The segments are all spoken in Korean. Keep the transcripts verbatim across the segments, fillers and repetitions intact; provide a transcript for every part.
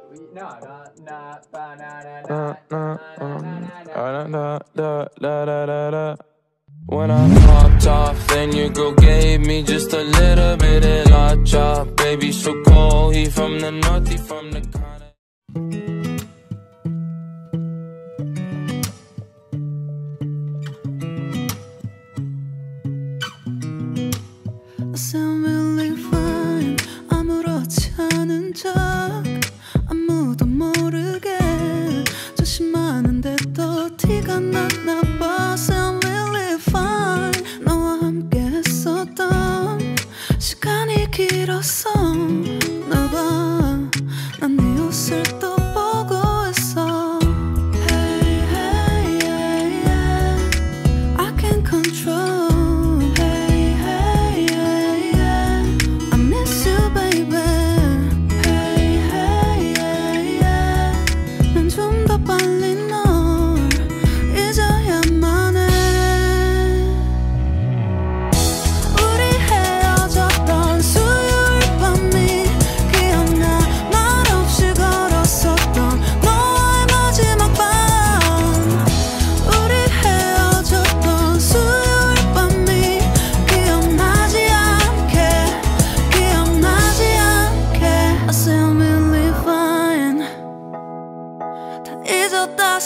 When I popped off, then your girl gave me just a little bit of la chop. Baby, so cold, he from the north, he from the kind. I sound really fine. 아무렇지 않은 척 아무도 모르게 조심하는데 또 티가 났나 봐. Sound really fine. 너와 함께 했었던 시간이 길었어. 나 봐, 난 네 옷을 또 보고 있어. Hey, hey, yeah, yeah. I can't control. 잊었다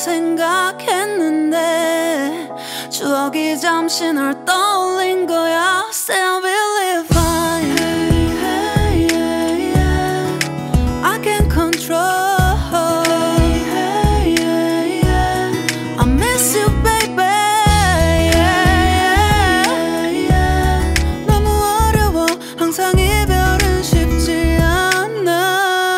생각했는데 추억이 잠시 널 떠올린 거야. Still really fine. Hey, hey, yeah, yeah. I can't control. Hey, hey, yeah, yeah. I miss you, baby. Yeah, yeah, yeah. 너무 어려워. 항상 이별은 쉽지 않아.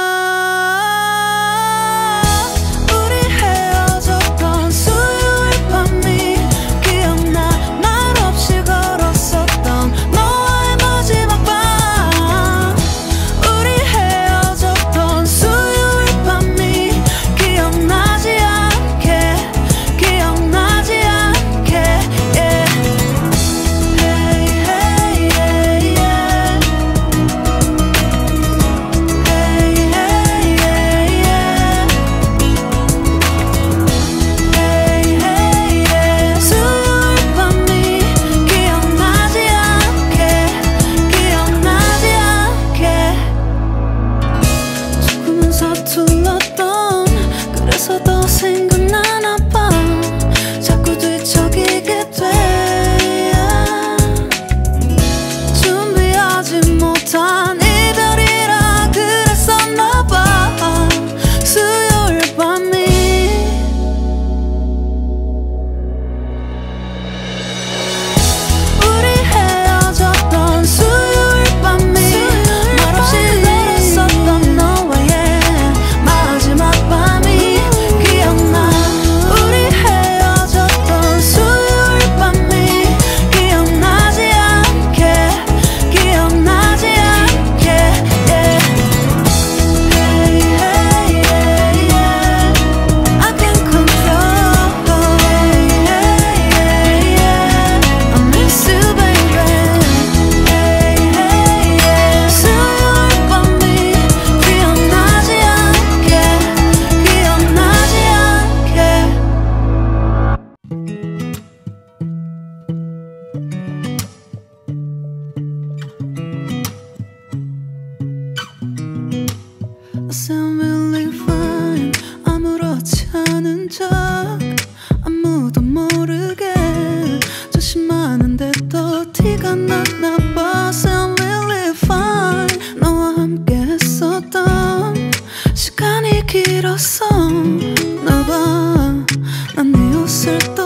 서툴렀던 그래서 더 생각나나 봐. 자꾸 뒤척이게 돼. 준비하지 못한 이별이라 그랬었나 봐. 수요일 밤이 우리 헤어졌던 수요일 밤이 말없이 걸었었던 너와의 I sound really fine. 아무렇지 않은 척 아무도 모르게 조심하는데 또 티가 났나 봐. Sound really fine. 너와 함께 했었던 시간이 길었어. 나 봐, 난 네 옷을 또